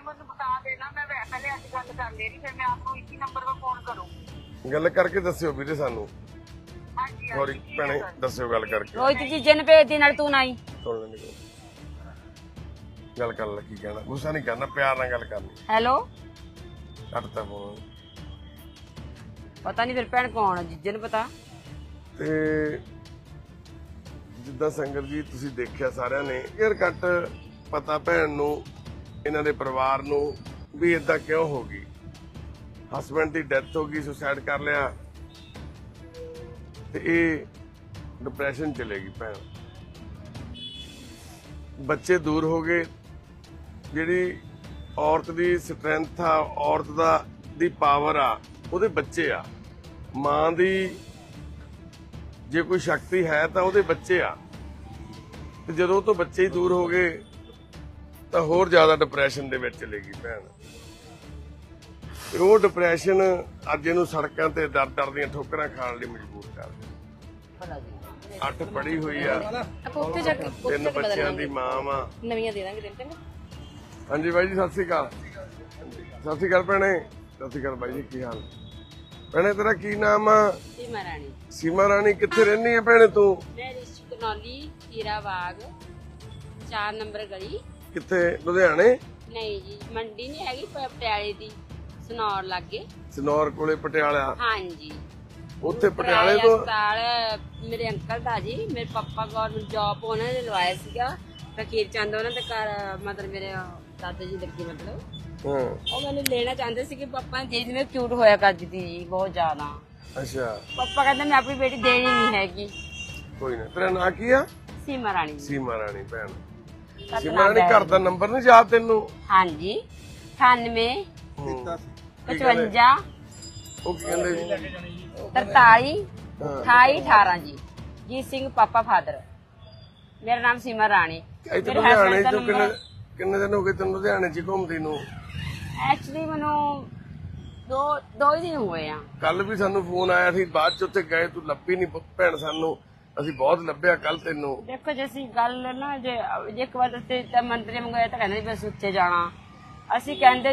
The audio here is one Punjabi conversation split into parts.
ਮੈਨੂੰ ਬਤਾ ਦੇਣਾ, ਮੈਂ ਪਹਿਲੇ ਅੱਜ ਗੱਲ ਕਰ ਲੈਣੀ, ਫਿਰ ਮੈਂ ਆਪਨੂੰ ਇਸੇ ਨੰਬਰ 'ਤੇ ਫੋਨ ਕਰੂੰ। ਗੱਲ ਕਰਕੇ ਦੱਸਿਓ ਵੀਰੇ ਸਾਨੂੰ। ਹਾਂਜੀ ਸੌਰੀ ਭੈਣੇ, ਦੱਸਿਓ ਗੱਲ ਕਰਕੇ। ਰੋਹਿਤ ਜੀ ਜਨ ਭੇਜਦੀ ਨਾਲ ਤੂੰ ਨਹੀਂ ਸੁਣ ਲੈਂਦੇ ਗੱਲ ਕਰ ਲੈ, ਕੀ ਕਹਿਣਾ, ਗੁੱਸਾ ਨਹੀਂ ਕਰਨਾ, ਪਿਆਰ ਨਾਲ ਗੱਲ ਕਰਨੀ। ਹੈਲੋ, ਕੱਟਤਾ ਫੋਨ। ਪਤਾ ਨਹੀਂ ਫਿਰ ਭੈਣ ਕੌਣ ਜੀਜੇ ਨੂੰ ਪਤਾ। ਤੇ ਜਿੱਦਾਂ ਸੰਗਤ ਜੀ ਤੁਸੀਂ ਦੇਖਿਆ ਸਾਰਿਆਂ ਨੇ, ਏਅਰ ਕੱਟ ਪਤਾ ਭੈਣ ਨੂੰ, ਇਹਨਾਂ ਦੇ ਪਰਿਵਾਰ ਨੂੰ ਵੀ ਇਦਾਂ ਕਿਉਂ ਹੋ ਗਈ। ਹਸਬੈਂਡ ਦੀ ਡੈਥ ਹੋ ਗਈ, ਸੁਸਾਈਡ ਕਰ ਲਿਆ, ਤੇ ਇਹ ਡਿਪਰੈਸ਼ਨ ਚਲੇ ਗਈ ਭੈਣ। ਬੱਚੇ ਦੂਰ ਹੋ ਗਏ। ਜਿਹੜੀ ਔਰਤ ਦੀ ਸਟਰੈਂਥ ਆ, ਔਰਤ ਦੀ ਪਾਵਰ ਆ, ਉਹਦੇ ਬੱਚੇ ਆ। ਮਾਂ ਦੀ ਜੇ ਕੋਈ ਸ਼ਕਤੀ ਹੈ ਤਾਂ ਉਹਦੇ ਬੱਚੇ ਆ, ਤੇ ਜਦੋਂ ਉਹ ਤੋਂ ਬੱਚੇ ਹੀ ਦੂਰ ਹੋ ਗਏ ਤਾਂ ਹੋਰ ਜ਼ਿਆਦਾ ਡਿਪਰੈਸ਼ਨ ਦੇ ਵਿੱਚ ਚਲੇ ਗਈ ਭੈਣ। ਤੇ ਉਹ ਡਿਪਰੈਸ਼ਨ ਅੱਜ ਇਹਨੂੰ ਸੜਕਾਂ ਤੇ ਦਰ ਦੀਆਂ ਠੋਕਰਾਂ ਖਾਣ ਲਈ ਮਜਬੂਰ ਕਰ ਦਿੱਤਾ। 8 ਪੜ੍ਹੀ ਹੋਈ ਆ, 3 ਬੱਚਿਆਂ ਦੀ ਮਾਂ ਵਾ। ਨਵੀਆਂ ਦੇ ਦਾਂਗੇ ਤੈਨੂੰ। ਹਾਂਜੀ ਬਾਈ ਜੀ, ਸਤਿ ਸ਼੍ਰੀ ਅਕਾਲ। ਸਤਿ ਸ਼੍ਰੀ ਅਕਾਲ ਭੈਣੇ। ਸਤਿ ਸ਼੍ਰੀ ਅਕਾਲ ਬਾਈ ਜੀ, ਕੀ ਹਾਲ ਭੈਣੇ? ਤੇਰਾ ਕੀ ਨਾਮ ਆ? ਸੀਮਾ ਰਾਣੀ। ਸੀਮਾ ਰਾਣੀ, ਕਿੱਥੇ ਰਹਿੰਦੀ ਆ ਭੈਣੇ ਤੂੰ? ਮੈਂ ਕਨੌਲੀ ਹੀਰਾ ਬਾਗ 4 ਨੰਬਰ ਗਲੀ। ਕਿੱਥੇ? ਲੁਧਿਆਣੇ? ਨਹੀਂ ਜੀ, ਮੰਡੀ ਨਹੀਂ ਹੈਗੀ, ਪਟਿਆਲੇ ਦੀ, ਸਨੌਰ ਲਾਗੇ। ਸਨੌਰ ਕੋਲੇ ਪਟਿਆਲਾ? ਹਾਂਜੀ, ਉੱਥੇ ਪਟਿਆਲੇ ਤੋਂ ਮੇਰੇ ਅੰਕਲ ਦਾ ਜੀ, ਮੇਰੇ ਪਾਪਾ ਗਵਰਨਮੈਂਟ ਜੌਬ ਉਹਨਾਂ ਨੇ ਲਵਾਇਆ ਸੀਗਾ ਫਕੀਰ ਚੰਦ, ਉਹਨਾਂ ਦੇ ਘਰ ਮਤਲਬ ਮੇਰੇ ਦਾਦਾ ਜੀ ਲੱਗੇ, ਮਤਲਬ ਉਹ ਮੈਨੂੰ ਲੈਣਾ ਚਾਹੁੰਦੇ ਸੀ ਕਿ ਪਾਪਾ ਨੇ ਜਿਹਦੇ ਵਿੱਚ ਕਿਊਟ ਹੋਇਆ ਕਰਦੀ ਸੀ ਬਹੁਤ ਜ਼ਿਆਦਾ। ਅੱਛਾ। ਪਾਪਾ ਕਹਿੰਦੇ ਮੈਂ ਆਪਣੀ ਬੇਟੀ ਦੇਣੀ ਨਹੀਂ ਹੈਗੀ। ਕੋਈ ਨਾ, ਤੇਰਾ ਨਾਂ ਕੀ ਆ? ਸੀਮਾ ਰਾਣੀ। ਸੀਮਾ ਰਾਣੀ ਭੈਣ। ਸੀਮਾ ਰਾਣੀ, ਘਰ ਦਾ ਨੰਬਰ ਨਹੀਂ ਯਾਦ ਤੈਨੂੰ? ਹਾਂਜੀ, 98 55 ਉਹ ਕੀ ਕਹਿੰਦੇ? 43 28 18 ਜੀ। ਜੀਤ ਸਿੰਘ ਪਾਪਾ ਫਾਦਰ। ਮੇਰਾ ਨਾਮ ਸੀਮਾ ਰਾਣੀ। ਇੱਥੇ ਲੁਧਿਆਣੇ ਤੋਂ ਕਿੰਨੇ ਦਿਨ ਹੋ ਗਏ ਤੈਨੂੰ ਲੁਧਿਆਣੇ 'ਚ ਘੁੰਮਦੀ ਨੂੰ? ਐਕਚੁਅਲੀ ਮੈਨੂੰ ਦੋ ਹੀ ਦਿਨ ਹੋਏ ਆ। ਕੱਲ ਵੀ ਸਾਨੂੰ ਫੋਨ ਆਇਆ ਸੀ, ਬਾਅਦ 'ਚ ਉੱਥੇ ਗਏ, ਤੂੰ ਲੱਭੀ ਨਹੀਂ ਭੈਣ ਸਾਨੂੰ, ਅਸੀਂ ਬਹੁਤ ਲੱਭਿਆ ਕੱਲ ਤੈਨੂੰ। ਦੇਖੋ ਜੇ ਅਸੀਂ ਗੱਲ ਨਾ ਜੇ ਇੱਕ ਵਾਰ ਉੱਥੇ ਤਾਂ ਮੰਤਰੀ ਮੰਗਾਇਆ ਤਾਂ ਕਹਿੰਦੇ ਵੀ ਅਸੀਂ ਉੱਥੇ ਜਾਣਾ, ਅਸੀਂ ਕਹਿੰਦੇ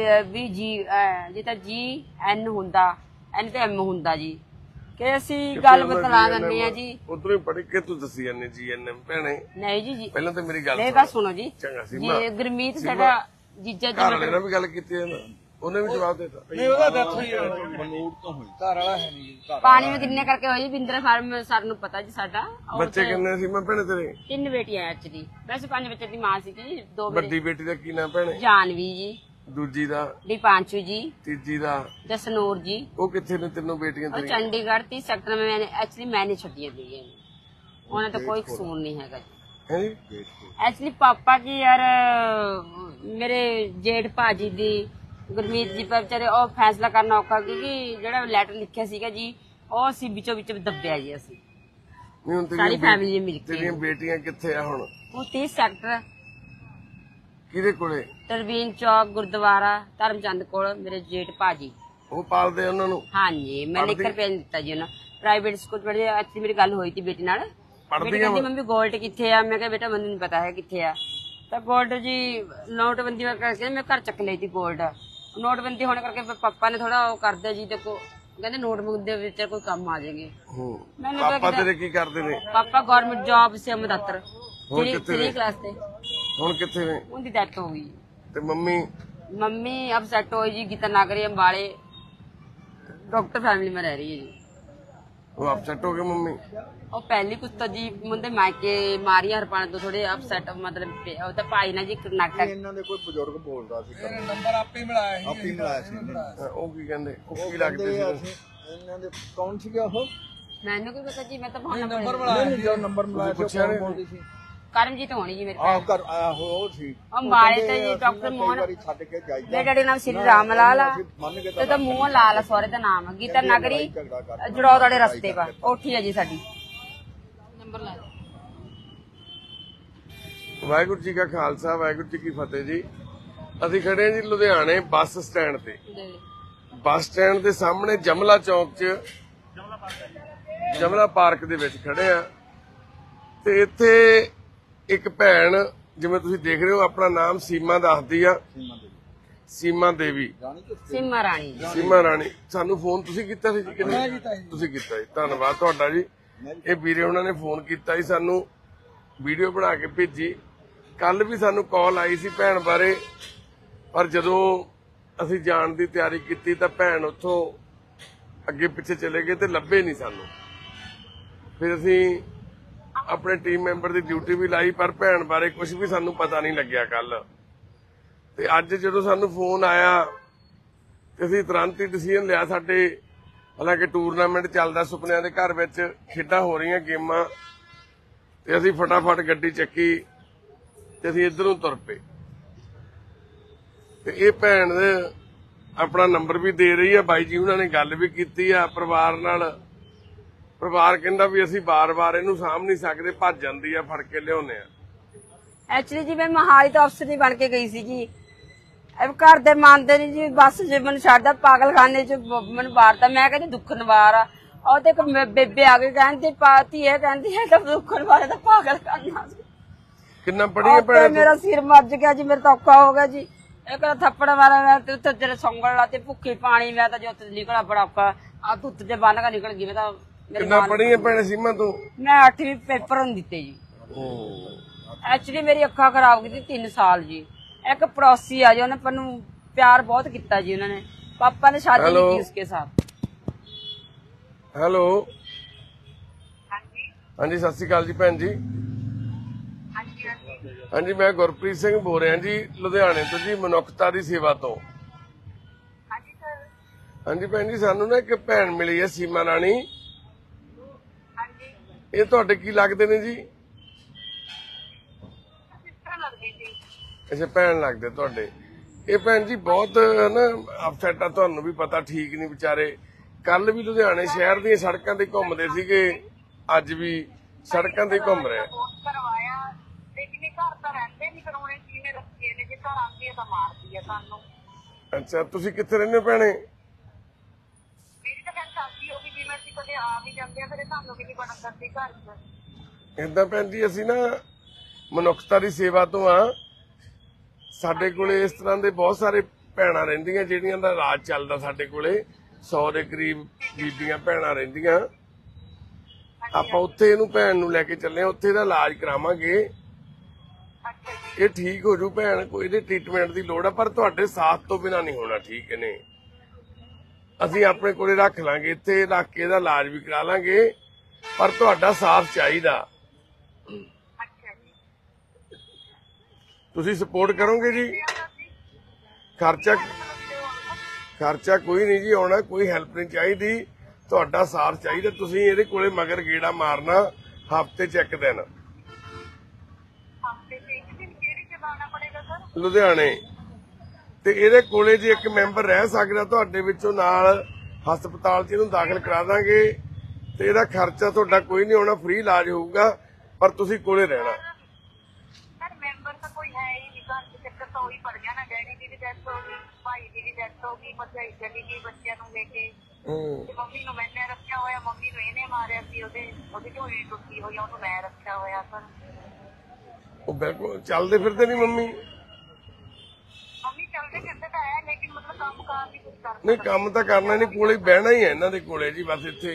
ਜੀ ਤਾਂ ਜੀ ਐਨ ਹੁੰਦਾ, ਐਨ ਤੇ ਐਮ ਹੁੰਦਾ ਜੀ, ਕਿ ਅਸੀਂ ਗੱਲ ਬਤਲਾ ਦਿੰਦੇ ਆ ਜੀ। ਉਧਰੋਂ ਹੀ ਪੜ੍ਹ ਕੇ ਤੂੰ ਦੱਸੀ ਜਾਂਦੇ GNM ਭੈਣੇ। ਨਹੀਂ ਜੀ, ਪਹਿਲਾਂ ਤਾਂ ਮੇਰੀ ਗੱਲ ਸੁਣੋ ਜੀ। ਚੰਗਾ ਸੀ, ਗੁਰਮੀਤ ਸਾਡਾ ਜੀਜਾ ਘਰ ਵਾਲੇ ਨਾਲ ਵੀ ਗੱਲ ਕੀਤੀ ਹੈ ਨਾ, ਉਹਨੇ ਵੀ ਜਵਾਬ ਦਿੱਤਾ। ਨਹੀਂ, ਉਹਦਾ ਡੈਥ ਹੋਈ ਮਨੂੜ ਤੋਂ ਹੋਈ, ਘਰ ਵਾਲਾ ਹੈ ਨਹੀਂ ਜੀ। ਪਾਣੀ ਵਿੱਚ ਕਿੰਨੇ ਕਰਕੇ ਹੋਈ ਬਿੰਦਰ ਫਾਰਮ, ਸਰ ਨੂੰ ਪਤਾ ਜੀ ਸਾਡਾ। ਬੱਚੇ ਕਿੰਨੇ ਸੀ ਮੈਂ ਭੈਣੇ ਤੇਰੇ? 3 ਬੇਟੀਆਂ ਐਕਚੁਅਲੀ, ਵੈਸੇ 5 ਬੱਚੇ ਦੀ ਮਾਂ ਸੀ ਜੀ। 2 ਵੱਡੀ ਬੇਟੀ ਦਾ ਕੀ ਨਾਮ ਭੈਣੇ? ਜਾਨਵੀ ਜੀ। ਦੂਜੀ ਦਾ? ਦੀਪਾਂਸ਼ੂ ਜੀ। ਤੀਜੀ ਦਾ? ਜਸਨੂਰ ਜੀ। ਉਹ ਕਿੱਥੇ ਨੇ ਤਿੰਨੋਂ ਬੇਟੀਆਂ ਉਹ ਤੇਰੀਆਂ? ਚੰਡੀਗੜ੍ਹ 30 ਸੈਕਟਰ में एक्चुअली मैंने छुट्टियां दी है, उन्हें तो कोई कसूर नहीं है जी। एक्चुअली पापा की यार मेरे जेठ भाजी दी गुरमीत जी पर ਵਿਚਾਰੇ ਉਹ ਫੈਸਲਾ ਕਰਨਾ ਔਖਾ, ਕਿਉਂਕਿ ਜਿਹੜਾ ਲੈਟਰ ਲਿਖਿਆ ਸੀਗਾ ਜੀ ਉਹ ਅਸੀਂ ਵਿੱਚੋਂ ਵਿੱਚ ਦੱਬਿਆ ਜੀ। ਅਸੀਂ ਸਾਰੀ ਫੈਮਿਲੀ ਮਿਲ ਕੇ। ਤੇਰੀਆਂ ਬੇਟੀਆਂ ਕਿੱਥੇ ਆ ਹੁਣ? ਉਹ 30 ਸੈਕਟਰ ਕਿਹਦੇ ਕੋਲੇ? ਤਰਵੀਨ ਚੌਕ ਗੁਰਦੁਆਰਾ ਧਰਮਚੰਦ ਕੋਲ ਮੇਰੇ ਜੇਠ ਭਾਜੀ। ਉਹ ਪਾਲਦੇ ਉਹਨਾਂ ਨੂੰ? ਹਾਂਜੀ, ਮੈਂ ਲਿਖ ਕੇ ਭੇਜ ਦਿੱਤਾ ਜੀ ਉਹਨਾਂ। ਪ੍ਰਾਈਵੇਟ ਸਕੂਲ ਪੜ੍ਹਦੇ। ਐਕਚੁਅਲੀ ਮੇਰੀ ਗੱਲ ਹੋਈ ਸੀ ਬੇਟੀ ਨਾਲ। ਬੇਟੀ ਕਹਿੰਦੀ ਮੰਮੀ ਗੋਲਡ ਕਿੱਥੇ ਆ? ਮੈਂ ਕਿਹਾ ਬੇਟਾ ਮੈਨੂੰ ਨਹੀਂ ਪਤਾ ਹੈ ਕਿੱਥੇ ਆ। ਤਾਂ ਗੋਲਡ ਜੀ ਨੋਟਬੰਦੀ ਕਰਕੇ ਮੈਂ ਘਰ ਚੱਕ ਲਈ ਸੀ ਗੋਲਡ। ਨੋਟਬੰਦੀ ਹੋਣ ਕਰਕੇ ਪਾਪਾ ਨੇ ਥੋੜਾ ਉਹ ਕਰਦੇ ਜੀ, ਦੇਖੋ ਕਹਿੰਦੇ ਨੋਟਬੁੱਕ ਦੇ ਵਿੱਚ ਕੋਈ ਕੰਮ ਆ ਜਾਏਗੇ। ਪਾਪਾ ਤੇਰੇ ਕੀ ਕਰਦੇ ਨੇ? ਪਾਪਾ ਗਵਰਨਮੈਂਟ ਜੌਬ ਸੇ ਮਦਤਰ 3 ਕਲਾਸ ਤੇ। ਹੁਣ ਕਿੱਥੇ ਨੇ? ਉਹਦੀ ਡੈਥ ਹੋ ਗਈ। ਤੇ ਮੰਮੀ? ਮੰਮੀ ਅਬ ਸੈੱਟ ਹੋਈ ਜੀ, ਗੀਤਾ ਨਾਗਰੀ ਅੰਬਾਲੇ डॉक्टर फैमिली में रह रही है जी। वो अपसेट हो गए मम्मी? और पहली कुछ तो जी मुंडे मायके मारी हरपाने तो थोड़े अपसेट मतलब तो भाई ना जी नाटक ਇਹਨਾਂ ਦੇ ਕੋਈ ਬਜ਼ੁਰਗ ਬੋਲਦਾ ਸੀ, ਨੰਬਰ ਆਪੇ ਮਿਲਾਇਆ ਸੀ। ਉਹ ਕੀ ਕਹਿੰਦੇ? ਉਹ ਕੀ ਲੱਗਦੇ ਸੀ? ਇਹਨਾਂ ਦੇ ਕੌਣ ਸੀਗਾ ਉਹ? ਮੈਨੂੰ ਕੀ ਪਤਾ ਜੀ, ਮੈਂ ਤਾਂ ਬਹੁਤ ਨੰਬਰ ਮਿਲਾਇਆ ਸੀ, ਨੰਬਰ ਮਿਲਾਇਆ ਸੀ, ਕੌਣ ਬੋਲਦੀ ਸੀ? ਕਰਮਜੀਤ ਹੋਣੀ ਜੀ ਮੇਰੇ ਆਹ ਘਰ ਆਇਆ ਉਹ ਸੀ। ਅੰਬਾਲੇ ਤੇ ਜੀ ਡਾਕਟਰ ਮੋਹਨ ਛੱਡ ਕੇ ਜਾਈਦਾ। ਮੇਰੇ ਡੈਡੀ ਨਾਮ ਸ੍ਰੀ ਰਾਮ ਲਾਲ ਤੇ ਤਾਂ ਮੂੰਹ ਲਾਲ ਸੋਰੇ ਦਾ ਨਾਮ ਗੀਤਾ ਨਗਰੀ ਜੜੌ ਵਾਲੇ ਰਸਤੇ ਪਾ ਉੱਠੀ ਹੈ ਜੀ ਸਾਡੀ। ਨੰਬਰ ਲਾ ਵਾਹਿਗੁਰੂ ਜੀ ਕਾ ਖਾਲਸਾ, ਵਾਹਿਗੁਰੂ ਜੀ ਕੀ ਫਤਿਹ ਜੀ। ਅਸੀਂ ਖੜੇ ਹਾਂ ਜੀ ਲੁਧਿਆਣੇ ਬੱਸ ਸਟੈਂਡ ਤੇ। ਬੱਸ ਸਟੈਂਡ ਦੇ ਸਾਹਮਣੇ ਜਮਲਾ ਚੌਕ 'ਚ, ਜਮਲਾ ਪਾਰਕ ਦੇ ਵਿੱਚ ਖੜੇ ਆ। ਤੇ ਇੱਥੇ ਇੱਕ ਭੈਣ, ਜਿਵੇਂ ਤੁਸੀਂ ਦੇਖ ਰਹੇ ਹੋ, ਆਪਣਾ ਨਾਮ ਸੀਮਾ ਦੱਸਦੀ ਆ। ਸੀਮਾ ਦੇਵੀ, ਸੀਮਾ ਰਾਣੀ ਜੀ। ਸੀਮਾ ਰਾਣੀ, ਸਾਨੂੰ ਫੋਨ ਤੁਸੀਂ ਕੀਤਾ ਸੀ ਜੀ ਕਿ ਨਹੀਂ? ਤੁਸੀਂ ਕੀਤਾ ਜੀ, ਧੰਨਵਾਦ ਤੁਹਾਡਾ ਜੀ। ਇਹ ਵੀਰੇ ਉਹਨਾਂ ਨੇ ਫੋਨ ਕੀਤਾ ਸੀ, ਸਾਨੂੰ ਵੀਡੀਓ ਬਣਾ ਕੇ ਭੇਜੀ। ਕੱਲ ਵੀ ਸਾਨੂੰ ਕਾਲ ਆਈ ਸੀ ਭੈਣ ਬਾਰੇ, ਪਰ ਜਦੋਂ ਅਸੀਂ ਜਾਣ ਦੀ ਤਿਆਰੀ ਕੀਤੀ ਤਾਂ ਭੈਣ ਉੱਥੋਂ ਅੱਗੇ ਪਿੱਛੇ ਚਲੇ ਗਏ ਤੇ ਲੱਭੇ ਨਹੀਂ ਸਾਨੂੰ। ਫਿਰ ਅਸੀਂ ਆਪਣੇ ਟੀਮ ਮੈਂਬਰ ਦੀ ਡਿਊਟੀ ਵੀ ਲਾਈ, ਪਰ ਭੈਣ ਬਾਰੇ ਕੁਝ ਵੀ ਸਾਨੂੰ ਪਤਾ ਨਹੀਂ ਲੱਗਿਆ ਕੱਲ। ਤੇ ਅੱਜ ਜਦੋਂ ਸਾਨੂੰ ਫੋਨ ਆਇਆ ਤੇ ਅਸੀਂ ਤੁਰੰਤ ਹੀ ਡਿਸੀਜਨ ਲਿਆ। ਸਾਡੇ ਹਾਲਾਂਕਿ ਟੂਰਨਾਮੈਂਟ ਚੱਲਦਾ ਸੁਪਨਿਆਂ ਦੇ ਘਰ ਵਿੱਚ, ਖੇਡਾਂ ਹੋ ਰਹੀਆਂ ਗੇਮਾਂ, ਤੇ ਅਸੀਂ ਫਟਾਫਟ ਗੱਡੀ ਚੱਕੀ ਤੇ ਅਸੀਂ ਇੱਧਰੋਂ ਤੁਰ ਪਏ। ਤੇ ਇਹ ਭੈਣ ਆਪਣਾ ਨੰਬਰ ਵੀ ਦੇ ਰਹੀ ਆ, ਬਾਈ ਜੀ ਉਹਨਾਂ ਨੇ ਗੱਲ ਵੀ ਕੀਤੀ ਆ ਪਰਿਵਾਰ ਨਾਲ। ਪਰਿਵਾਰ ਕਹਿੰਦਾ ਵੀ ਅਸੀਂ ਬਾਰ-ਬਾਰ ਇਹਨੂੰ ਸਾਂਭ ਨਹੀਂ ਸਕਦੇ, ਭੱਜ ਜਾਂਦੀ ਆ, ਫੜ ਕੇ ਲਿਆਉਂਦੇ ਆ। ਐਕਚੁਅਲੀ ਜੀ ਮੈਂ ਮਹਾਲੀ ਤੋਂ ਅਫਸਰ ਬਣ ਕੇ ਗਈ ਸੀ ਜੀ। ਘਰ ਦੇ ਮੰਨਦੇ ਨਹੀਂ ਜੀ, ਬਸ ਜੇ ਮੈਨੂੰ ਛੱਡਦਾ ਪਾਗਲਖਾਨੇ ਚ ਮੈਨੂੰ ਬਾਰਦਾ। ਮੈਂ ਕਹਿੰਦੀ ਦੁੱਖ ਨਿਵਾਰ ਆ, ਉਹ ਤੇ ਇੱਕ ਬੇਬੇ ਆ ਕੇ ਕਹਿੰਦੀ ਪਾਤੀ ਹੈ, ਕਹਿੰਦੀ ਹੈ ਤਾਂ ਦੁੱਖ ਨਿਵਾਰ ਦਾ ਪਾਗਲਖਾਨਾ। ਕਿੰਨਾ ਪੜੀਆਂ ਭੈਣ? ਮੇਰਾ ਸਿਰ ਮੱਜ ਗਿਆ ਜੀ, ਮੇਰਾ ਤਾਂ ਔਖਾ ਹੋ ਗਿਆ ਜੀ। ਇੱਕ ਥੱਪੜ ਮਾਰਿਆ ਮੈਂ ਤੇ ਉੱਥੇ ਤੇਰੇ ਸੌਂਗਣ ਲਾ ਤੇ ਭੁੱਖੀ ਪਾਣੀ, ਮੈਂ ਤਾਂ ਜੋ ਨਿਕਲਾ ਬੜਾ ਔਖਾ। ਆ ਧੁੱਤ ਦੇ ਬੰਨ ਕੇ ਨਿਕਲ ਗਈ ਮੈਂ ਤਾਂ। ਕਿੰਨਾ ਪੜੀਆਂ ਭੈਣ ਸੀਮਾ ਤੂੰ? ਮੈਂ 8ਵੀਂ ਪੇਪਰ ਹੁਣ ਦਿੱਤੇ ਜੀ। ਐਕਚੁਅਲੀ ਮੇਰੀ ਅੱਖਾਂ ਖਰਾਬ ਕੀਤੀ 3 ਸਾਲ ਜੀ। ਇੱਕ ਪੜੋਸੀ ਆ ਜੀ, ਉਹਨੇ ਮੈਨੂੰ ਪਿਆਰ ਬਹੁਤ ਕੀਤਾ ਜੀ। ਉਹਨਾਂ ਨੇ ਪਾਪਾ ਨੇ ਸ਼ਾਦੀ ਨਹੀਂ ਕੀ ਉਸਕੇ ਸਾਥ। ਹੈਲੋ, ਹਾਂਜੀ ਹਾਂਜੀ ਸਤਿ ਸ਼੍ਰੀ ਅਕਾਲ ਜੀ ਭੈਣ ਜੀ। ਹਾਂਜੀ ਹਾਂਜੀ ਹਾਂਜੀ ਮੈਂ ਗੁਰਪ੍ਰੀਤ ਸਿੰਘ ਬੋਲ ਰਿਹਾ ਜੀ, ਲੁਧਿਆਣੇ ਤੋਂ ਜੀ, ਮਨੁੱਖਤਾ ਦੀ ਸੇਵਾ ਤੋਂ। ਹਾਂਜੀ ਸਰ। ਹਾਂਜੀ ਭੈਣ ਜੀ, ਸਾਨੂੰ ਨਾ ਇੱਕ ਭੈਣ ਮਿਲੀ ਹੈ ਸੀਮਾ ਰਾਣੀ। ਹਾਂਜੀ ਇਹ ਤੁਹਾਡੇ ਕੀ ਲੱਗਦੇ ਨੇ ਜੀ? ਸਿਸਟਰ ਲੱਗਦੀ ਸੀ। ਅੱਛਾ, ਭੈਣ ਲੱਗਦੇ ਤੁਹਾਡੇ। ਇਹ ਭੈਣ ਜੀ ਬਹੁਤ ਨਾ ਅਪਸੈਟ ਆ, ਤੁਹਾਨੂੰ ਵੀ ਪਤਾ, ਠੀਕ ਨਹੀਂ ਵਿਚਾਰੇ। ਕੱਲ ਵੀ ਲੁਧਿਆਣੇ ਸ਼ਹਿਰ ਦੀਆਂ ਸੜਕਾਂ ਤੇ ਘੁੰਮਦੇ ਸੀਗੇ, ਅੱਜ ਵੀ ਸੜਕਾਂ ਤੇ ਘੁੰਮ ਰਹੇ। ਫੋਨ ਕਰਵਾਇਆ ਲੇਕਿਨ ਇਹ ਘਰ ਤਾਂ ਰਹਿੰਦੇ ਨਹੀਂ, ਕਰਾਉਣੇ ਸੀ ਨੇ ਰੱਖੇ ਨੇ, ਜੇ ਘਰ ਆਉਂਦੀ ਹੈ ਤਾਂ ਮਾਰਦੀ ਹੈ ਸਾਨੂੰ। ਅੱਛਾ, ਤੁਸੀਂ ਕਿੱਥੇ ਰਹਿੰਦੇ ਹੋ ਭੈਣੇ? ਮੇਰੀ ਤਾਂ ਖੈਰ ਸ਼ਾਦੀ ਹੋ ਗਈ, ਜਿਵੇਂ ਅਸੀਂ ਕਦੇ ਆ ਵੀ ਜਾਂਦੇ ਆ, ਫਿਰ ਸਾਨੂੰ ਵੀ ਨਹੀਂ ਬਣਨ ਦਿੰਦੀ ਘਰ ਚ। ਏਦਾਂ ਭੈਣ ਜੀ, ਅਸੀਂ ਨਾ ਮਨੁੱਖਤਾ ਦੀ ਸੇਵਾ ਤੋਂ ਆ। ਸਾਡੇ ਕੋਲੇ ਇਸ ਤਰ੍ਹਾਂ ਦੇ ਬਹੁਤ ਸਾਰੇ ਭੈਣਾਂ ਰਹਿੰਦੀਆਂ ਜਿਹੜੀਆਂ ਦਾ ਇਲਾਜ ਚੱਲਦਾ। ਸਾਡੇ ਕੋਲੇ 100 ਦੇ ਕਰੀਬ ਬੀਬੀਆਂ ਭੈਣਾਂ ਰਹਿੰਦੀਆਂ। ਆਪਾਂ ਉੱਥੇ ਇਹਨੂੰ ਭੈਣ ਨੂੰ ਲੈ ਕੇ ਚੱਲੇ ਆ, ਉੱਥੇ ਇਹਦਾ ਇਲਾਜ ਕਰਾਵਾਂਗੇ। ਅੱਛਾ ਜੀ। ਇਹ ਠੀਕ ਹੋ ਜੂ ਭੈਣ, ਕੋਈ ਇਹਦੇ ਟ੍ਰੀਟਮੈਂਟ ਦੀ ਲੋੜ ਆ, ਪਰ ਤੁਹਾਡੇ ਸਾਥ ਤੋਂ ਬਿਨਾਂ ਨਹੀਂ ਹੋਣਾ, ਠੀਕ ਨੇ? ਅਸੀਂ ਆਪਣੇ ਕੋਲੇ ਰੱਖ ਲਾਂਗੇ, ਇੱਥੇ ਰੱਖ ਕੇ ਇਹਦਾ ਇਲਾਜ ਵੀ ਕਰਾ ਲਾਂਗੇ, ਪਰ ਤੁਹਾਡਾ ਸਾਥ ਚਾਹੀਦਾ। ਅੱਛਾ ਜੀ। ਤੁਸੀਂ ਸਪੋਰਟ ਕਰੋਗੇ ਜੀ? ਖਰਚਾ ਕੋਈ ਨਹੀਂ ਜੀ ਆਉਣਾ, ਕੋਈ ਹੈਲਪ ਨਹੀਂ ਚਾਹੀਦੀ, ਤੁਹਾਡਾ ਸਾਥ ਚਾਹੀਦਾ। ਤੁਸੀਂ ਇਹਦੇ ਕੋਲੇ ਮਗਰ ਗੇੜਾ ਮਾਰਨਾ ਹਫ਼ਤੇ ਚ ਇੱਕ ਦਿਨ। ਹਫ਼ਤੇ ਚ ਇੱਕ ਦਿਨ? ਕਿਹੜੀ ਜਗ੍ਹਾ ਆਉਣਾ ਪੜੇਗਾ ਸਰ? ਲੁਧਿਆਣੇ। ਤੇ ਇਹਦੇ ਕੋਲੇ ਜੇ ਇੱਕ ਮੈਂਬਰ ਰਹਿ ਸਕਦਾ ਤੁਹਾਡੇ ਵਿੱਚੋਂ, ਨਾਲ ਹਸਪਤਾਲ 'ਚ ਇਹਨੂੰ ਦਾਖਲ ਕਰਾ ਦਾਂਗੇ ਤੇ ਇਹਦਾ ਖਰਚਾ ਤੁਹਾਡਾ ਕੋਈ ਨਹੀਂ ਆਉਣਾ, ਫ੍ਰੀ ਇਲਾਜ ਹੋਊਗਾ, ਪਰ ਤੁਸੀਂ ਕੋਲੇ ਰਹਿਣਾ। ਸਰ ਮੈਂਬਰ ਤਾਂ ਕੋਈ ਹੈ ਹੀ ਨਹੀਂ ਘਰ ਚ, ਚੱਕਰ ਤਾਂ ਉਹੀ ਪੜ ਗਿਆ ਨਾ। ਡੈਡੀ ਦੀ ਵੀ ਡੈਥ ਹੋ ਗਈ, ਭਾਈ ਦੀ ਵੀ ਡੈਥ ਹੋ ਗਈ, ਭਰਜਾਈ ਚਲੀ ਗਈ ਬੱਚਿਆਂ ਨੂੰ ਲੈ ਕੇ, ਤੇ ਮੰਮੀ ਨੂੰ ਮੈਨੇ ਰੱਖਿਆ ਹੋਇਆ। ਮੰਮੀ ਨੂੰ ਇਹਨੇ ਮਾਰਿਆ ਸੀ, ਉਹਦੀ ਝੋਲੀ ਟੁੱਟੀ ਹੋਈ, ਉਹਨੂੰ ਮੈਂ ਰੱਖਿਆ ਹੋਇਆ ਸਰ। ਉਹ ਬਿਲਕੁਲ ਚੱਲਦੇ ਫਿਰਦੇ ਨਹੀਂ ਮੰਮੀ? ਮੰਮੀ ਚੱਲਦੇ ਫਿਰਦੇ ਤਾਂ ਹੈ, ਲੇਕਿਨ ਮਤਲਬ ਕੰਮ ਕਾਰ ਨਹੀਂ ਕੁਝ ਕਰਦੇ। ਨਹੀਂ, ਕੰਮ ਤਾਂ ਕਰਨਾ ਨਹੀਂ, ਕੋਲੇ ਬਹਿਣਾ ਹੀ ਹੈ ਇਹਨਾਂ ਦੇ ਕੋਲੇ ਜੀ, ਬਸ ਇੱਥੇ।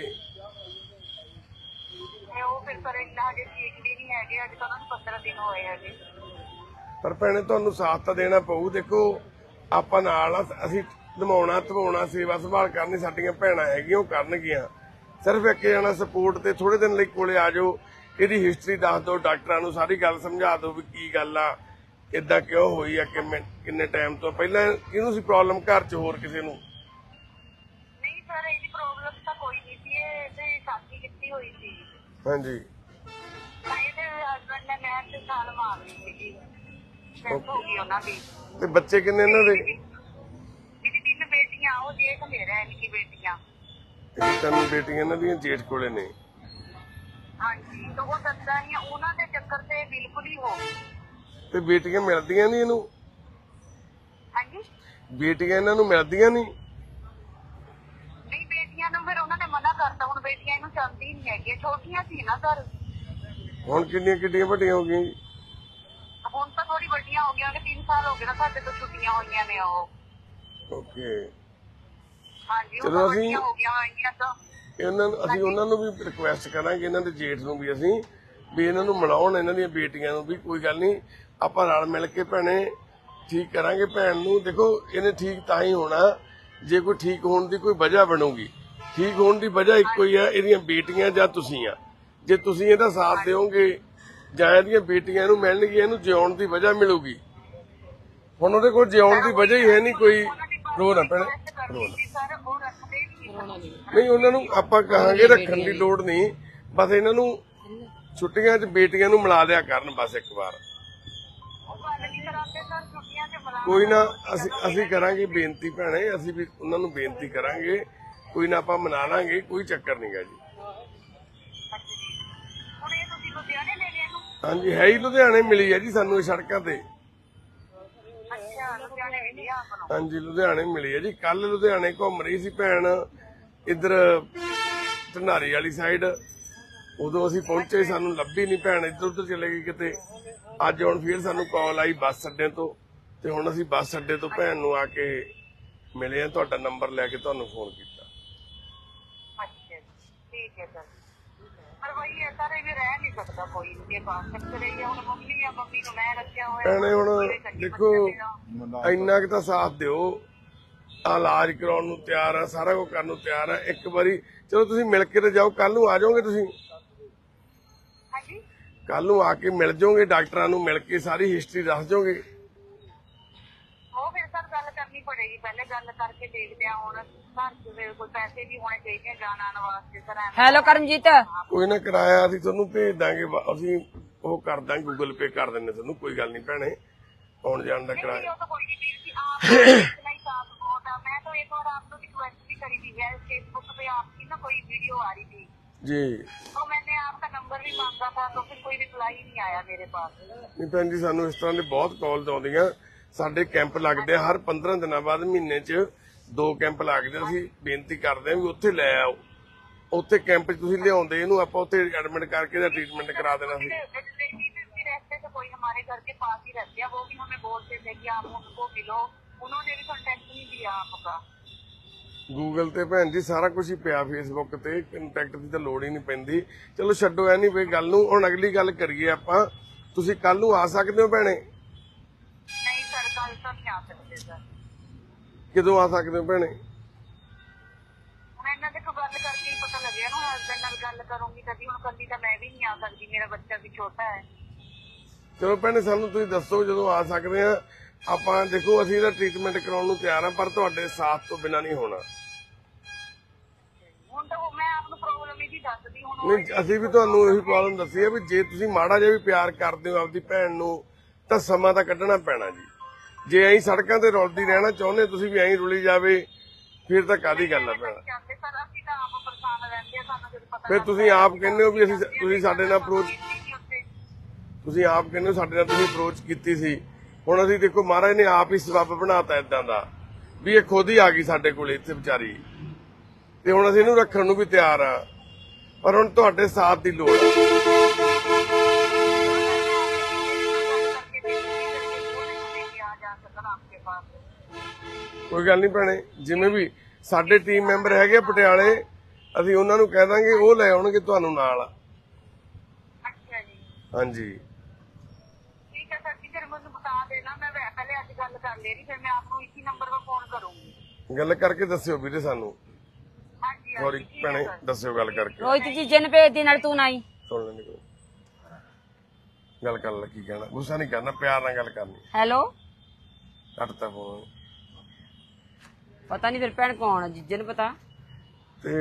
ਉਹ ਫਿਰ ਸਰ ਇੰਨਾ ਹਜੇ ਠੀਕ ਵੀ ਨਹੀਂ ਹੈਗੇ, ਅੱਜ ਤਾਂ ਉਹਨਾਂ ਨੂੰ 15 ਦਿਨ ਹੋਏ ਹੈਗੇ। ਪਰ ਭੈਣੇ ਤੁਹਾਨੂੰ ਸਾਥ ਤਾਂ ਦੇਣਾ ਪਊ। ਦੇਖੋ ਆਪਾਂ ਨਾਲ ਆ, ਅਸੀਂ ਨਿਭਾਉਣਾ ਧਵਾਉਣਾ, ਸੇਵਾ ਸੰਭਾਲ ਕਰਨੀ, ਸਾਡੀਆਂ ਭੈਣਾਂ ਹੈਗੀਆਂ, ਉਹ ਕਰਨਗੀਆਂ। ਸਿਰਫ ਇੱਕ ਜਣਾ ਸਪੋਰਟ ਤੇ ਥੋੜੇ ਦਿਨ ਲਈ ਕੋਲੇ ਆ ਜਾਓ, ਇਹਦੀ ਹਿਸਟਰੀ ਦੱਸ ਦਿਓ, ਡਾਕਟਰਾਂ ਨੂੰ ਸਾਰੀ ਗੱਲ ਸਮਝਾ ਦਿਓ ਵੀ ਕੀ ਗੱਲ ਆ, ਏਦਾਂ ਕਿਉਂ ਹੋਈ ਆ, ਕਿੰਨੇ ਟਾਈਮ ਤੋਂ ਪਹਿਲਾਂ ਕਿਹਨੂੰ ਸੀ ਪ੍ਰੋਬਲਮ, ਘਰ 'ਚ ਹੋਰ ਕਿਸੇ ਨੂੰ? ਨਹੀਂ ਸਰ, ਇਹਦੀ ਪ੍ਰੋਬਲਮ ਤਾਂ ਕੋਈ ਨਹੀਂ ਸੀ, ਇਹਦੇ ਸ਼ਾਦੀ ਕੀਤੀ ਹੋਈ ਸੀ। ਹਾਂਜੀ। ਤਾਂ ਇਹਦੇ ਹਸਬੰਡ ਨੇ ਮੈਂ ਤੇ ਸਾਲ ਮਾਰ ਲਈ ਸੀਗੀ, ਡੈਥ ਹੋ ਗਈ ਉਹਨਾਂ ਦੀ। ਤੇ ਬੱਚੇ ਕਿੰਨੇ ਇਹਨਾਂ ਦੇ? ਇਹਦੀ 3 ਬੇਟੀਆਂ, ਉਹ ਜੇਠ ਮੇਰਾ ਇਨਕੀ ਬੇਟੀਆਂ। 3 ਬੇਟੀਆਂ ਇਹਨਾਂ ਦੀਆਂ ਜੇਠ ਕੋਲੇ ਨੇ। ਹਾਂਜੀ, ਤਾਂ ਉਹ ਦੱਸਦਾ ਨਹੀਂ, ਉਹਨਾਂ ਦੇ ਚੱਕਰ ਤੇ ਬਿਲਕੁਲ ਹੀ ਹੋ ਗਈ। ਤੇ ਬੇਟੀਆਂ ਮਿਲਦੀਆਂ ਨਹੀਂ ਇਹਨੂੰ? ਹਾਂਜੀ। ਬੇਟੀਆਂ ਇਹਨਾਂ ਨੂੰ ਮਿਲਦੀਆਂ ਨਹੀਂ? ਨਹੀਂ, ਬੇਟੀਆਂ ਨੂੰ ਫਿਰ ਉਹਨਾਂ ਨੇ ਮਨਾ ਕਰਤਾ। ਹੁਣ ਬੇਟੀਆਂ ਇਹਨੂੰ ਚਾਹੁੰਦੀ ਨਹੀਂ ਹੈਗੀਆਂ, ਛੋਟੀਆਂ ਸੀ ਨਾ ਸਰ। ਹੁਣ ਕਿੰਨੀਆਂ ਵੱਡੀਆਂ ਹੋ ਗਈਆਂ ਜੀ? ਹੁਣ ਤਾਂ ਥੋੜੀ ਵੱਡੀਆਂ ਹੋ ਗਈਆਂ, 3 ਸਾਲ ਹੋ ਗਏ ਨਾ ਸਾਡੇ ਤੋਂ ਛੁੱਟੀਆਂ ਹੋਈਆਂ ਨੇ ਉਹ। ਓਕੇ ਹਾਂਜੀ ਉਹ ਚਲੋ ਤਾਂ ਅਸੀਂ ਵੱਡੀਆਂ ਹੋ ਗਈਆਂ ਆਈਆਂ ਤਾਂ ਅਸੀਂ ਉਹਨਾਂ ਨੂੰ ਵੀ ਰਿਕੁਐਸਟ ਕਰਾਂਗੇ, ਇਹਨਾਂ ਦੇ ਜੇਠ ਨੂੰ ਵੀ ਅਸੀਂ ਵੀ ਇਹਨਾਂ ਨੂੰ ਮਿਲਾਉਣ, ਇਹਨਾਂ ਦੀਆਂ ਬੇਟੀਆਂ ਨੂੰ ਵੀ। ਕੋਈ ਗੱਲ ਨਹੀਂ, ਆਪਾਂ ਰਲ ਮਿਲ ਕੇ ਭੈਣੇ ਠੀਕ ਕਰਾਂਗੇ ਭੈਣ ਨੂੰ। ਦੇਖੋ ਇਹਨੇ ਠੀਕ ਤਾਂ ਹੀ ਹੋਣਾ ਜੇ ਕੋਈ ਠੀਕ ਹੋਣ ਦੀ ਕੋਈ ਵਜ੍ਹਾ ਬਣੂਗੀ। ਠੀਕ ਹੋਣ ਦੀ ਵਜ੍ਹਾ ਇੱਕੋ ਹੀ ਆ, ਇਹਦੀਆਂ ਬੇਟੀਆਂ ਜਾਂ ਤੁਸੀਂ ਆ। ਜੇ ਤੁਸੀਂ ਇਹਦਾ ਸਾਥ ਦਿਓਗੇ ਜਾਂ ਇਹਦੀਆਂ ਬੇਟੀਆਂ ਇਹਨੂੰ ਮਿਲਣਗੀਆਂ, ਇਹਨੂੰ ਜਿਉਣ ਦੀ ਵਜ੍ਹਾ ਮਿਲੂਗੀ। ਹੁਣ ਉਹਦੇ ਕੋਲ ਜਿਉਣ ਦੀ ਵਜ੍ਹਾ ਹੀ ਹੈ ਨਹੀਂ ਕੋਈ। ਰੋ ਨਾ ਭੈਣੇ, ਰੋ ਨਾ। ਨਹੀਂ, ਉਹਨਾਂ ਨੂੰ ਆਪਾਂ ਕਹਾਂਗੇ ਰੱਖਣ ਦੀ ਲੋੜ ਨਹੀਂ, ਬਸ ਇਹਨਾਂ ਨੂੰ ਛੁੱਟੀਆਂ 'ਚ ਬੇਟੀਆਂ ਨੂੰ ਮਿਲਾ ਦਿਆ ਕਰਨ ਬਸ ਇੱਕ ਵਾਰ। ਕੋਈ ਨਾ, ਅਸੀਂ ਕਰਾਂਗੇ ਬੇਨਤੀ ਭੈਣੇ, ਅਸੀਂ ਵੀ ਉਹਨਾਂ ਨੂੰ ਬੇਨਤੀ ਕਰਾਂਗੇ। ਕੋਈ ਨਾ, ਆਪਾਂ ਮਨਾ ਲਾਂਗੇ, ਕੋਈ ਚੱਕਰ ਨਹੀਂਗਾ ਜੀ। ਹਾਂਜੀ, ਹੈ ਹੀ ਲੁਧਿਆਣੇ ਮਿਲੀ ਹੈ ਜੀ ਸਾਨੂੰ ਇਹ ਸੜਕਾਂ ਤੇ। ਹਾਂਜੀ, ਲੁਧਿਆਣੇ ਮਿਲੀ ਹੈ ਜੀ। ਕੱਲ ਲੁਧਿਆਣੇ ਘੁੰਮ ਰਹੀ ਸੀ ਭੈਣ ਇੱਧਰ ਢਨਾਰੀ ਵਾਲੀ ਸਾਈਡ, ਉਦੋਂ ਅਸੀਂ ਪਹੁੰਚੇ, ਸਾਨੂੰ ਲੱਭੀ ਨਹੀਂ ਭੈਣ, ਇੱਧਰ ਉੱਧਰ ਚਲੇ ਗਈ ਕਿਤੇ। ਅੱਜ ਹੁਣ ਫਿਰ ਸਾਨੂੰ ਕਾਲ ਆਈ ਬੱਸ ਅੱਡੇ ਤੋਂ, ਤੇ ਹੁਣ ਅਸੀਂ ਬੱਸ ਅੱਡੇ ਤੋਂ ਭੈਣ ਨੂੰ ਆ ਕੇ ਮਿਲੇ ਆ। ਤੁਹਾਡਾ ਨੰਬਰ ਲੈ ਕੇ ਤੁਹਾਨੂੰ ਫੋਨ ਕੀਤਾ। ਠੀਕ ਹੈ ਸਰ, ਪਰ ਵਹੀ ਹੈ ਸਰ, ਇਹ ਰਹਿ ਨਹੀਂ ਸਕਦਾ ਕੋਈ ਇਨਕੇ ਪਾਸ। ਚੱਕਰ ਇਹ ਹੁਣ ਮੰਮੀ ਆ, ਮੰਮੀ ਨੂੰ ਮੈਂ ਰੱਖਿਆ ਹੋਇਆ। ਭੈਣੇ ਹੁਣ ਦੇਖੋ, ਇੰਨਾ ਕੁ ਤਾਂ ਸਾਥ ਦਿਓ। ਇਲਾਜ ਕਰਾਉਣ ਨੂੰ ਤਿਆਰ ਆ, ਸਾਰਾ ਕੁਝ ਕਰਨ ਨੂੰ ਤਿਆਰ ਆ। ਇੱਕ ਵਾਰੀ ਚਲੋ ਤੁਸੀਂ ਮਿਲ ਕੇ ਤੇ ਜਾਓ। ਕੱਲ ਨੂੰ ਆ ਜਾਓਗੇ ਤੁਸੀਂ? ਹਾਂਜੀ, ਕੱਲ ਨੂੰ ਆ ਕੇ ਮਿਲ ਜਾਓਗੇ, ਡਾਕਟਰਾਂ ਨੂੰ ਮਿਲ ਕੇ ਸਾਰੀ ਹਿਸਟਰੀ ਦੱਸ ਜਾਓਗੇ। ਉਹ ਫਿਰ ਸਰ ਗੱਲ ਕਰਨੀ ਪੜੇਗੀ, ਪਹਿਲੇ ਗੱਲ ਕਰਕੇ ਦੇਖਦੇ ਆ। ਹੁਣ ਘਰ ਚ ਕੋਈ ਪੈਸੇ ਵੀ ਹੋਣੇ ਚਾਹੀਦੇ ਆ ਜਾਣ ਆਉਣ ਵਾਸਤੇ ਸਰ। ਹੈਲੋ ਕਰਮਜੀਤ, ਕੋਈ ਨਾ, ਕਿਰਾਇਆ ਅਸੀਂ ਤੁਹਾਨੂੰ ਭੇਜ ਦਾਂਗੇ, ਅਸੀਂ ਉਹ ਕਰ ਦਾਂਗੇ, ਗੂਗਲ ਪੇ ਕਰ ਦਿੰਦੇ ਤੁਹਾਨੂੰ। ਕੋਈ ਗੱਲ ਨਹੀਂ ਭੈਣੇ, ਆਉਣ ਜਾਣ ਦਾ ਕਿਰਾਇਆ। ਉਹ ਤਾਂ ਕੋਈ ਨਹੀਂ ਵੀਰ ਜੀ, ਆਪ नहीं साथ बहुत है। मैं तो एक बार आपको रिक्वेस्ट भी करी थी, फेसबुक पे आपकी ना कोई वीडियो आ रही थी जी, तो मैंने आपका नंबर भी मांगा था, तो फिर कोई रिप्लाई नहीं आया मेरे पास। ਨਹੀਂ ਭੈਣ ਜੀ, ਸਾਨੂੰ ਇਸ ਤਰ੍ਹਾਂ ਦੇ ਬਹੁਤ ਕਾਲਸ ਆਉਂਦੀਆਂ। ਸਾਡੇ ਕੈਂਪ ਲੱਗਦੇ ਆ ਹਰ 15 ਦਿਨਾਂ ਬਾਅਦ, ਮਹੀਨੇ 'ਚ 2 ਕੈਂਪ ਲੱਗਦੇ। ਅਸੀਂ ਬੇਨਤੀ ਕਰਦੇ ਹਾਂ ਵੀ ਉੱਥੇ ਲੈ ਆਓ। ਉੱਥੇ ਕੈਂਪ 'ਚ ਤੁਸੀਂ ਲਿਆਉਂਦੇ ਇਹਨੂੰ, ਆਪਾਂ ਉੱਥੇ ਐਡਮਿਟ ਕਰਕੇ ਇਹਦਾ ਟ੍ਰੀਟਮੈਂਟ ਕਰਾ ਦੇਣਾ ਸੀ। रहते तो कोई हमारे घर के पास ही रहते हैं, वो भी हमें बोलते थे कि आप उनको मिलो। उन्होंने भी कॉन्टेक्ट नहीं दिया आपका। ਗੂਗਲ ਤੇ ਭੈਣ ਜੀ ਸਾਰਾ ਕੁਝ ਹੀ ਪਿਆ, ਫੇਸਬੁੱਕ ਤੇ, ਕੰਟੈਕਟ ਦੀ ਤਾਂ ਲੋੜ ਹੀ ਨਹੀਂ ਪੈਂਦੀ। ਚਲੋ ਛੱਡੋ ਐ ਨਹੀਂ ਵੇ ਗੱਲ ਨੂੰ, ਹੁਣ ਅਗਲੀ ਗੱਲ ਕਰੀਏ ਆਪਾਂ। ਤੁਸੀਂ ਕੱਲ ਨੂੰ ਆ ਸਕਦੇ ਹੋ ਭੈਣੇ? नहीं सर, कल तो नहीं आ सकते सर। ਕਦੋਂ ਆ ਸਕਦੇ ਹੋ ਭੈਣੇ? ਹੁਣ ਇਹਨਾਂ ਦੇ ਕੋਲ ਗੱਲ ਕਰਕੇ ਹੀ ਪਤਾ ਲੱਗਿਆ ਨਾ, ਹਸਬੈਂਡ ਨਾਲ ਗੱਲ ਕਰੂੰਗੀ ਕਦੀ। ਹੁਣ ਕੱਲੀ ਤਾਂ ਮੈਂ ਵੀ ਨਹੀਂ ਆ ਸਕਦੀ, ਮੇਰਾ ਬੱਚਾ ਵੀ ਛੋਟਾ ਹੈ। ਚਲੋ ਭੈਣੇ, ਸਾਨੂੰ ਤੁਸੀਂ ਦੱਸੋ ਜਦੋਂ ਆ ਸਕਦੇ ਆ ਆਪਾਂ। ਦੇਖੋ, ਅਸੀਂ ਇਹਦਾ ਟ੍ਰੀਟਮੈਂਟ ਕਰਾਉਣ ਨੂੰ ਤਿਆਰ ਆ, ਪਰ ਤੁਹਾਡੇ ਸਾਥ ਤੋਂ ਬਿਨਾਂ ਨਹੀਂ ਹੋਣਾ। ਹੁਣ ਤਾਂ ਮੈਂ ਆਪ ਨੂੰ ਪ੍ਰੋਬਲਮ ਇਹਦੀ ਦੱਸਦੀ। ਹੁਣ ਨਹੀਂ, ਅਸੀਂ ਵੀ ਤੁਹਾਨੂੰ ਇਹੀ ਪ੍ਰੋਬਲਮ ਦੱਸੀ ਹੈ ਵੀ ਜੇ ਤੁਸੀਂ ਮਾੜਾ ਜਿਹਾ ਵੀ ਪਿਆਰ ਕਰਦੇ ਹੋ ਆਪਦੀ ਭੈਣ ਨੂੰ, ਤਾਂ ਸਮਾਂ ਤਾਂ ਕੱਢਣਾ ਪੈਣਾ ਜੀ। ਜੇ ਐਂ ਸੜਕਾਂ ਤੇ ਰੁਲਦੀ ਰਹਿਣਾ ਚਾਹੁੰਦੇ ਤੁਸੀਂ ਵੀ ਐਂ ਰੁਲੀ ਜਾਵੇ, ਫਿਰ ਤਾਂ ਕਾਹਦੀ ਗੱਲ ਆ ਭੈਣਾ। ਜਾਂਦੇ ਸਰ, ਅਸੀਂ ਤਾਂ ਆਪ ਪਰੇਸ਼ਾਨ ਰਹਿੰਦੇ ਆ, ਸਾਨੂੰ ਜਦੋਂ ਪਤਾ ਫਿਰ ਤੁਸੀਂ ਆਪ ਕਹਿੰਦੇ ਹੋ ਵੀ ਤੁਸੀਂ ਸਾਡੇ ਨਾਲ ਅਪਰੋਚ, ਤੁਸੀਂ ਆਪ ਕਹਿੰਦੇ ਹੋ ਸਾਡੇ ਨਾਲ ਤੁਸੀਂ ਅਪਰੋਚ ਕੀਤੀ ਸੀ। ਹੁਣ ਅਸੀਂ ਦੇਖੋ, ਮਹਾਰਾਜ ਨੇ ਆਪ ਹੀ ਸਬੱਬ ਬਣਾਤਾ ਇਦਾਂ ਦਾ ਵੀ ਇਹ ਖੁਦ ਹੀ ਆ ਗਈ ਸਾਡੇ ਕੋਲ ਇੱਥੇ ਵਿਚਾਰੀ, ਤੇ ਹੁਣ ਅਸੀਂ ਇਹਨੂੰ ਰੱਖਣ ਨੂੰ ਵੀ ਤਿਆਰ ਆ, ਪਰ ਹੁਣ ਤੁਹਾਡੇ ਸਾਥ ਦੀ ਲੋੜ ਆ। ਕੋਈ ਗੱਲ ਨਹੀਂ ਭੈਣੇ, ਜਿਵੇਂ ਵੀ ਸਾਡੇ ਟੀਮ ਮੈਂਬਰ ਹੈਗੇ ਪਟਿਆਲੇ, ਅਸੀਂ ਉਹਨਾਂ ਨੂੰ ਕਹਿ ਦਾਂਗੇ, ਉਹ ਲੈ ਆਉਣਗੇ ਤੁਹਾਨੂੰ ਨਾਲ। ਅੱਛਾ ਜੀ, ਹਾਂਜੀ ठीक है सर जी, फिर मुझे बता देना। मैं पहले आज गल कर ले रही, फिर मैं आपको इसी नंबर पर फोन करूंगी। ਗੱਲ ਕਰਕੇ ਦੱਸਿਓ ਵੀਰੇ ਸਾਨੂੰ। हाँ जी, हाँ ਸੌਰੀ जी, ठीक है ਭੈਣੇ, सर। ਦੱਸਿਓ ਗੱਲ ਕਰਕੇ। ਰੋਹਿਤ ਜੀਜੇ ਨੇ ਭੇਜ ਦੀ, ਨਾਲ ਤੂੰ ਨਾ ਹੀ ਸੁਣ ਲੈਣੀ ਕੋਈ ਗੱਲ ਕਰ ਲੈ, ਕੀ ਕਹਿਣਾ, ਗੁੱਸਾ ਨਹੀਂ ਕਰਨਾ, ਪਿਆਰ ਨਾਲ ਗੱਲ ਕਰਨੀ। ਹੈਲੋ, ਕੱਟਤਾ ਫੋਨ। ਪਤਾ ਨਹੀਂ ਫਿਰ ਭੈਣ ਕੌਣ ਆ, ਜੀਜੇ ਨੂੰ ਪਤਾ। ਤੇ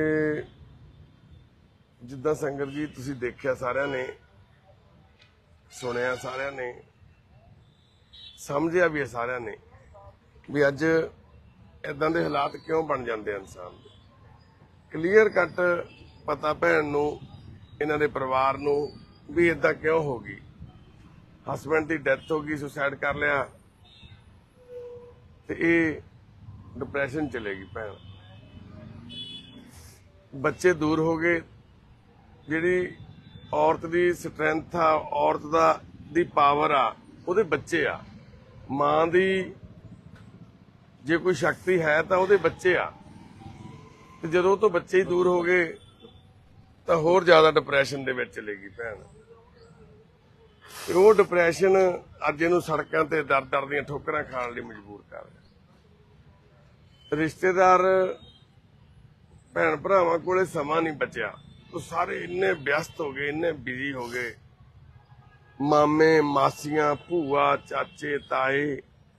ਜਿੱਦਾਂ ਸੰਗਤ ਜੀ ਤੁਸੀਂ ਦੇਖਿਆ, ਸਾਰਿਆਂ ਨੇ ਸੁਣਿਆ, ਸਾਰਿਆਂ ਨੇ ਸਮਝਿਆ ਵੀ ਹੈ, ਸਾਰਿਆਂ ਨੇ ਵੀ ਅੱਜ ਇਦਾਂ ਦੇ ਹਾਲਾਤ ਕਿਉਂ ਬਣ ਜਾਂਦੇ ਆ ਇਨਸਾਨ ਦੇ। ਕਲੀਅਰ ਕੱਟ ਪਤਾ ਭੈਣ ਨੂੰ, ਇਹਨਾਂ ਦੇ ਪਰਿਵਾਰ ਨੂੰ ਵੀ ਇਦਾਂ ਕਿਉਂ ਹੋ ਗਈ। ਹਸਬੈਂਡ ਦੀ ਡੈਥ ਹੋ ਗਈ, ਸੁਸਾਈਡ ਕਰ ਲਿਆ, ਤੇ ਇਹ ਡਿਪਰੈਸ਼ਨ ਚਲੇਗੀ ਭੈਣ। ਬੱਚੇ ਦੂਰ ਹੋ ਗਏ। ਜਿਹੜੀ ਔਰਤ ਦੀ ਸਟਰੈਂਥ ਆ, ਔਰਤ ਦੀ ਪਾਵਰ ਆ, ਉਹਦੇ ਬੱਚੇ ਆ। ਮਾਂ ਦੀ ਜੇ ਕੋਈ ਸ਼ਕਤੀ ਹੈ ਤਾਂ ਉਹਦੇ ਬੱਚੇ ਆ, ਤੇ ਜਦੋਂ ਉਹ ਤੋਂ ਬੱਚੇ ਹੀ ਦੂਰ ਹੋ ਗਏ ਤਾਂ ਹੋਰ ਜ਼ਿਆਦਾ ਡਿਪਰੈਸ਼ਨ ਦੇ ਵਿੱਚ ਚਲੇ ਗਈ ਭੈਣ। ਤੇ ਉਹ ਡਿਪਰੈਸ਼ਨ ਅੱਜ ਇਹਨੂੰ ਸੜਕਾਂ ਤੇ ਦਰ ਦੀਆਂ ਠੋਕਰਾਂ ਖਾਣ ਲਈ ਮਜਬੂਰ ਕਰ ਰਿਹਾ। ਰਿਸ਼ਤੇਦਾਰ ਭੈਣ ਭਰਾਵਾਂ ਕੋਲੇ ਸਮਾਂ ਨਹੀਂ ਬਚਿਆ, ਉਹ ਸਾਰੇ ਇੰਨੇ ਵਿਅਸਤ ਹੋ ਗਏ, ਇੰਨੇ ਬਿਜ਼ੀ ਹੋ ਗਏ। ਮਾਮੇ ਮਾਸੀਆਂ ਭੂਆ ਚਾਚੇ ਤਾਏ,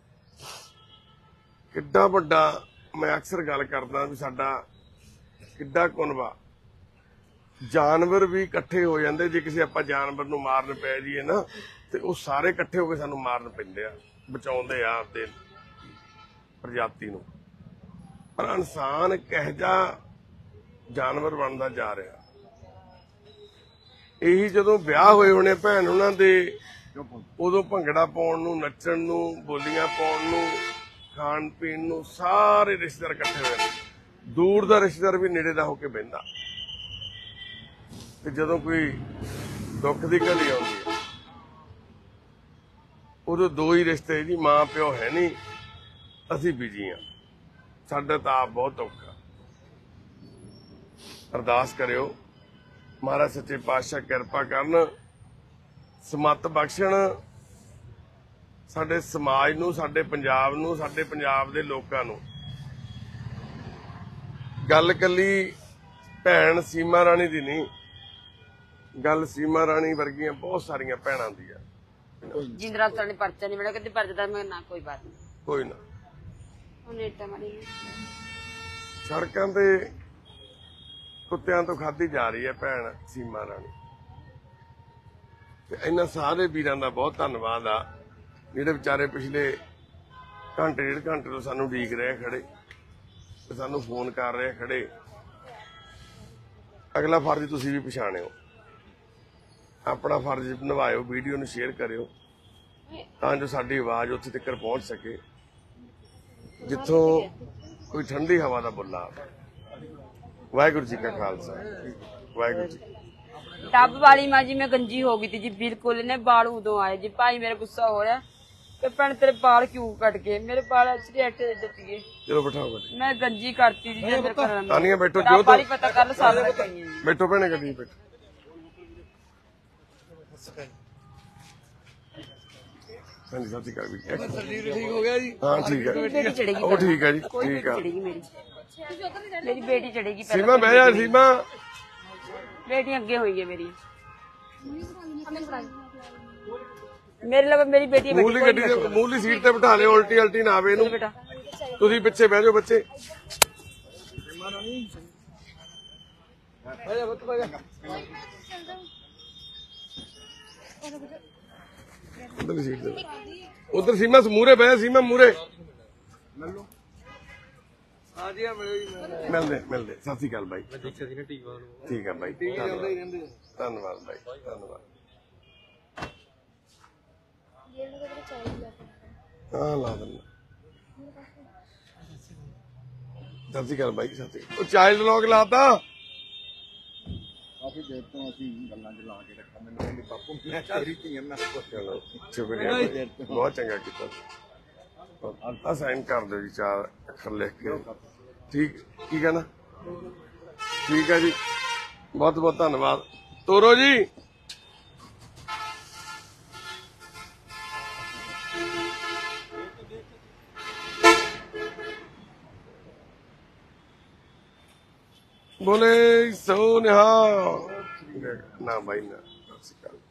ਕਿੱਡਾ ਵੱਡਾ, ਮੈਂ ਅਕਸਰ ਗੱਲ ਕਰਦਾ ਵੀ ਸਾਡਾ ਕਿੱਡਾ ਕੁਨਬਾ। ਜਾਨਵਰ ਵੀ ਇਕੱਠੇ ਹੋ ਜਾਂਦੇ, ਜੇ ਕਿਸੇ ਆਪਾਂ ਜਾਨਵਰ ਨੂੰ ਮਾਰਨ ਪੈ ਜਾਈਏ ਨਾ ਤੇ ਉਹ ਸਾਰੇ ਇਕੱਠੇ ਹੋ ਕੇ ਸਾਨੂੰ ਮਾਰਨ ਪੈਂਦੇ ਆ, ਬਚਾਉਂਦੇ ਆ ਆਪਦੇ ਪ੍ਰਜਾਤੀ ਨੂੰ। ਪਰ ਇਨਸਾਨ ਇੱਕ ਇਹੋ ਜਿਹਾ ਜਾਨਵਰ ਬਣਦਾ ਜਾ ਰਿਹਾ। ਇਹੀ ਜਦੋਂ ਵਿਆਹ ਹੋਏ ਹੋਣੇ ਭੈਣ ਉਹਨਾਂ ਦੇ, ਉਦੋਂ ਭੰਗੜਾ ਪਾਉਣ ਨੂੰ, ਨੱਚਣ ਨੂੰ, ਬੋਲੀਆਂ ਪਾਉਣ ਨੂੰ, ਖਾਣ ਪੀਣ ਨੂੰ ਸਾਰੇ ਰਿਸ਼ਤੇਦਾਰ ਇਕੱਠੇ ਹੋਏ। ਦੂਰ ਦਾ ਰਿਸ਼ਤੇਦਾਰ ਵੀ ਨੇੜੇ ਦਾ ਹੋ ਕੇ ਬਹਿੰਦਾ। ਤੇ ਜਦੋਂ ਕੋਈ ਦੁੱਖ ਦੀ ਘੜੀ ਆਉਂਦੀ ਹੈ ਉਦੋਂ ਦੋ ਹੀ ਰਿਸ਼ਤੇ ਜੀ, ਮਾਂ ਪਿਓ ਹੈ ਨਹੀਂ, ਅਸੀਂ ਬਿਜੀ ਆ, ਸਾਡਾ ਤਾਂ ਆਪ ਬਹੁਤ ਔਖਾ। ਅਰਦਾਸ ਕਰਿਓ ਮਹਾਰਾਜ ਸੱਚੇ ਪਾਤਸ਼ਾਹ ਕਿਰਪਾ ਕਰਨ, ਸਮੱਤ ਬਖਸ਼ਣ ਸਾਡੇ ਸਮਾਜ ਨੂੰ, ਸਾਡੇ ਪੰਜਾਬ ਨੂੰ, ਸਾਡੇ ਪੰਜਾਬ ਦੇ ਲੋਕਾਂ ਨੂੰ। ਗੱਲ ਕੱਲੀ ਭੈਣ ਸੀਮਾ ਰਾਣੀ ਦੀ ਨਹੀਂ, ਗੱਲ ਸੀਮਾ ਰਾਣੀ ਵਰਗੀਆਂ ਬਹੁਤ ਸਾਰੀਆਂ ਭੈਣਾਂ ਦੀ ਆ। ਜਿੰਦਰਾ ਨੇ ਪਰਚਾ ਨਹੀਂ ਮਿਲਿਆ, ਕਹਿੰਦੇ ਪਰਚਾ ਮੈਂ ਨਾ, ਕੋਈ ਬਾਤ ਨਹੀਂ, ਕੋਈ ਨਾ। ਉਹਨੇ ਇੱਟਾਂ ਮਾਰੀ ਸੜਕਾਂ ਤੇ ਕੁੱਤਿਆਂ ਤੋਂ ਖਾਧੀ ਜਾ ਰਹੀ ਹੈ ਭੈਣ ਸੀਮਾ ਰਾਣੀ। ਤੇ ਇਹਨਾਂ ਸਾਰੇ ਵੀਰਾਂ ਦਾ ਬਹੁਤ ਧੰਨਵਾਦ ਆ, ਜਿਹੜੇ ਵਿਚਾਰੇ ਪਿਛਲੇ ਘੰਟੇ ਡੇਢ ਘੰਟੇ ਤੋਂ ਸਾਨੂੰ ਉਡੀਕ ਰਹੇ ਖੜੇ, ਤੇ ਸਾਨੂੰ ਫੋਨ ਕਰ ਰਹੇ ਖੜੇ। ਅਗਲਾ ਫਰਜ਼ ਤੁਸੀਂ ਵੀ ਪਛਾਣਿਓ, ਆਪਣਾ ਫਰਜ਼ ਨਿਭਾਇਓ, ਵੀਡੀਓ ਨੂੰ ਸ਼ੇਅਰ ਕਰਿਓ ਤਾਂ ਜੋ ਸਾਡੀ ਆਵਾਜ਼ ਉੱਥੇ ਤੱਕ ਪਹੁੰਚ ਸਕੇ ਜਿੱਥੋਂ ਕੋਈ ਠੰਡੀ ਹਵਾ ਦਾ ਬੁੱਲਾ ਆਵੇ। ਵਾਹਿਗੁਰੂ ਜੀ ਕਾ ਖਾਲਸਾ, ਵਾਹਿਗੁਰੂ ਜੀ। ਟੱਬ ਵਾਲੀ ਮਾਂ ਜੀ ਮੈਂ ਗੰਜੀ ਹੋ ਗਈ थी जी बिल्कुल, ने बाल उदों आए जी। भाई मेरा गुस्सा हो रहा कि भैन तेरे बाल क्यों कट गए, मेरे बाल एक्चुअली ऐसे गए। चलो बैठाओ, मैं गंजी करती थी जी, मेरे घर में तानिया बैठो, जो तो पता कर सामने पई है। बैठो भैने, कभी बैठो। हाँ जी, सत श्री अकाल जी। ठीक हो गया जी? हाँ ठीक है, बेटी चढ़ेगी, वो ठीक है जी, ठीक है। चढ़ेगी मेरी बेटी चढ़ेगी। सीमा बह जा, सीमा बेटी अगे हुई है मेरी, मेरे लगे मेरी बेटी ਮੂਲੀ ਗੱਡੀ ਦੇ ਮੂਲੀ ਸੀਟ ਤੇ ਬਿਠਾ ਲਿਓ, ਉਲਟੀ ਅਲਟੀ ਨਾ ਆਵੇ ਇਹਨੂੰ। बेटा ਤੁਸੀਂ ਪਿੱਛੇ ਬਹਿ ਜਾਓ ਬੱਚੇ। ਉਧਰ ਸੀਟ ਤੇ, ਉਧਰ ਸੀਮਾ ਮੂਹਰੇ ਬਹਿ, ਸੀਮਾ ਮੂਹਰੇ। हाँ जी, मिलो जी। ਮਿਲਦੇ। ਸਤਿ ਸ਼੍ਰੀ ਅਕਾਲ ਬਾਈ। ਠੀਕ ਹੈ ਬਾਈ, ਧੰਨਵਾਦ ਬਾਈ, ਧੰਨਵਾਦ। ਹਾਂ ਲਾ ਦਿੰਦਾ। ਸਤਿ ਸ਼੍ਰੀ ਅਕਾਲ ਬਾਈ, ਸਤਿ ਸ਼੍ਰੀ ਅਕਾਲ। ਉਹ ਚਾਈਲਡ ਲੌਕ ਲਾਤਾ। ਕਾਫੀ ਦੇਰ ਤੋਂ ਅਸੀਂ ਗੱਲਾਂ ਚ ਲਾ ਕੇ ਰੱਖਾਂ, ਮੈਨੂੰ ਕਹਿੰਦੇ ਬਾਪੂ ਮੈਂ ਤੇਰੀ ਧੀ ਮੈਂ ਚਲੋ ਸ਼ੁਕਰੀਆ, ਬਹੁਤ ਚੰਗਾ ਕੀਤਾ। ਆ ਸਾਈਨ ਕਰ ਦਿਓ ਜੀ, 4 ਅੱਖਰ ਲਿਖ ਕੇ। ਠੀਕ, ਕੀ ਕਹਿਣਾ? ਠੀਕ ਹੈ ਜੀ, ਬਹੁਤ ਬਹੁਤ ਧੰਨਵਾਦ। ਤੋਰੋ ਜੀ। ਬੋਲੇ ਸੋ ਨਿਹਾਲ। ਨਾ ਬਾਈ ਨਾ, ਸਤਿ ਸ਼੍ਰੀ ਅਕਾਲ।